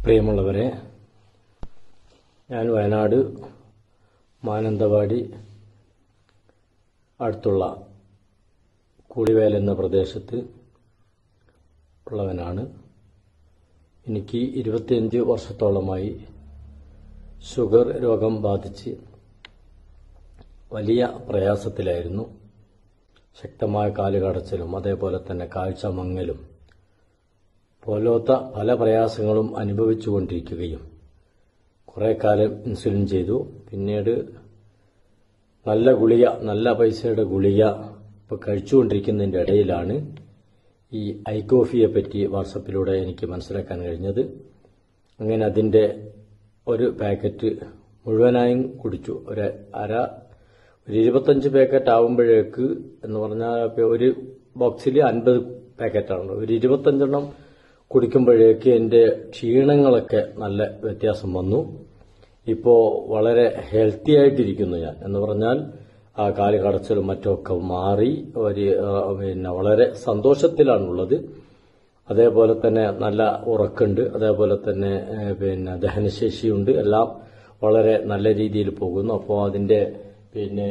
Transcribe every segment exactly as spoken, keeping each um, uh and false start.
പ്രിയമുള്ളവരെ, ഞാൻ വയനാട് മാനന്തവാടി അടുത്തുള്ള കൂടിവേൽ എന്ന പ്രദേശത്ത് ഉള്ളവനാണ്. എനിക്ക് ഇരുപത്തിയഞ്ച് വർഷത്തോളമായി ഷുഗർ രോഗം ബാധിച്ച് വലിയ പ്രയാസത്തിലായിരുന്നു. ശക്തമായ കാലുകടച്ചിലും അതേപോലെ തന്നെ കാഴ്ച മങ്ങലും പോലത്തെ പല പ്രയാസങ്ങളും അനുഭവിച്ചുകൊണ്ടിരിക്കുകയും കുറെ കാലം ഇൻസുലിൻ ചെയ്തു. പിന്നീട് നല്ല ഗുളിക, നല്ല പൈസയുടെ ഗുളിക ഇപ്പോൾ കഴിച്ചുകൊണ്ടിരിക്കുന്നതിൻ്റെ ഇടയിലാണ് ഈ ഐകോഫിയെ പറ്റി വാട്സപ്പിലൂടെ എനിക്ക് മനസ്സിലാക്കാൻ കഴിഞ്ഞത്. അങ്ങനെ അതിൻ്റെ ഒരു പാക്കറ്റ് മുഴുവനായും കുടിച്ചു. ഒരു അര ഒരു ഇരുപത്തഞ്ച് പാക്കറ്റ് ആവുമ്പോഴേക്ക് എന്ന് പറഞ്ഞാൽ ഒരു ബോക്സിൽ അൻപത് പാക്കറ്റാണ്. ഒരു ഇരുപത്തഞ്ചെണ്ണം കുടിക്കുമ്പോഴേക്ക് എൻ്റെ ക്ഷീണങ്ങളൊക്കെ നല്ല വ്യത്യാസം വന്നു. ഇപ്പോൾ വളരെ ഹെൽത്തി ആയിട്ടിരിക്കുന്നു ഞാൻ. എന്ന് പറഞ്ഞാൽ ആ കാല് കടച്ചിലും മറ്റുമൊക്കെ മാറി ഒരു പിന്നെ വളരെ സന്തോഷത്തിലാണുള്ളത്. അതേപോലെ തന്നെ നല്ല ഉറക്കുണ്ട്, അതേപോലെ തന്നെ പിന്നെ ദഹനശേഷിയുണ്ട്. എല്ലാം വളരെ നല്ല രീതിയിൽ പോകുന്നു. അപ്പോൾ അതിൻ്റെ പിന്നെ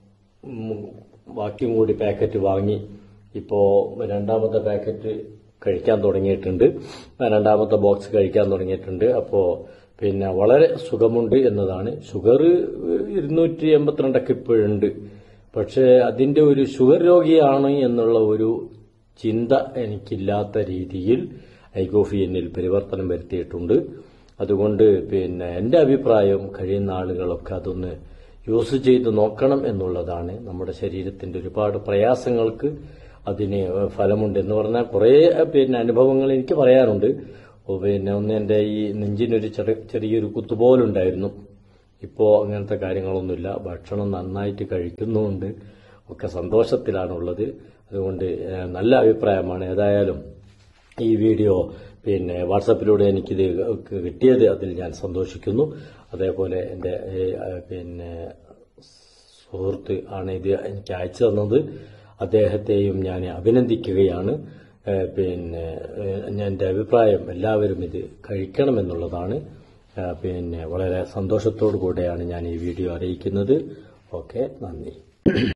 ബാക്കിയും കൂടി പാക്കറ്റ് വാങ്ങി ഇപ്പോൾ രണ്ടാമത്തെ പാക്കറ്റ് കഴിക്കാൻ തുടങ്ങിയിട്ടുണ്ട്. രണ്ടാമത്തെ ബോക്സ് കഴിക്കാൻ തുടങ്ങിയിട്ടുണ്ട്. അപ്പോൾ പിന്നെ വളരെ സുഖമുണ്ട് എന്നതാണ്. ഷുഗർ ഇരുന്നൂറ്റി എൺപത്തിരണ്ടൊക്കെ ഇപ്പോഴുണ്ട്. പക്ഷേ അതിന്റെ ഒരു ഷുഗർ രോഗിയാണ് എന്നുള്ള ഒരു ചിന്ത എനിക്കില്ലാത്ത രീതിയിൽ ഐകോഫി എന്നിൽ പരിവർത്തനം വരുത്തിയിട്ടുണ്ട്. അതുകൊണ്ട് പിന്നെ എന്റെ അഭിപ്രായം കഴിയുന്ന ആളുകളൊക്കെ അതൊന്ന് യൂസ് ചെയ്ത് നോക്കണം എന്നുള്ളതാണ്. നമ്മുടെ ശരീരത്തിന്റെ ഒരുപാട് പ്രയാസങ്ങൾക്ക് അതിന് ഫലമുണ്ട് എന്ന് പറഞ്ഞാൽ കുറേ പിന്നെ അനുഭവങ്ങൾ എനിക്ക് പറയാനുണ്ട്. പിന്നെ ഒന്ന് എൻ്റെ ഈ നെഞ്ചിനൊരു ചെറിയൊരു കുത്തുപോലുണ്ടായിരുന്നു. ഇപ്പോൾ അങ്ങനത്തെ കാര്യങ്ങളൊന്നുമില്ല. ഭക്ഷണം നന്നായിട്ട് കഴിക്കുന്നുമുണ്ട്. ഒക്കെ സന്തോഷത്തിലാണുള്ളത്. അതുകൊണ്ട് നല്ല അഭിപ്രായമാണ്. ഏതായാലും ഈ വീഡിയോ പിന്നെ വാട്സാപ്പിലൂടെ എനിക്കിത് കിട്ടിയത് അതിൽ ഞാൻ സന്തോഷിക്കുന്നു. അതേപോലെ എൻ്റെ പിന്നെ സുഹൃത്ത് ആണ് ഇത് എനിക്ക് അയച്ചു തന്നത്. അദ്ദേഹത്തെയും ഞാൻ അഭിനന്ദിക്കുകയാണ്. പിന്നെ എൻ്റെ അഭിപ്രായം എല്ലാവരും ഇത് കഴിക്കണമെന്നുള്ളതാണ്. പിന്നെ വളരെ സന്തോഷത്തോടു കൂടെയാണ് ഞാൻ ഈ വീഡിയോ അറിയിക്കുന്നത്. ഓക്കെ, നന്ദി.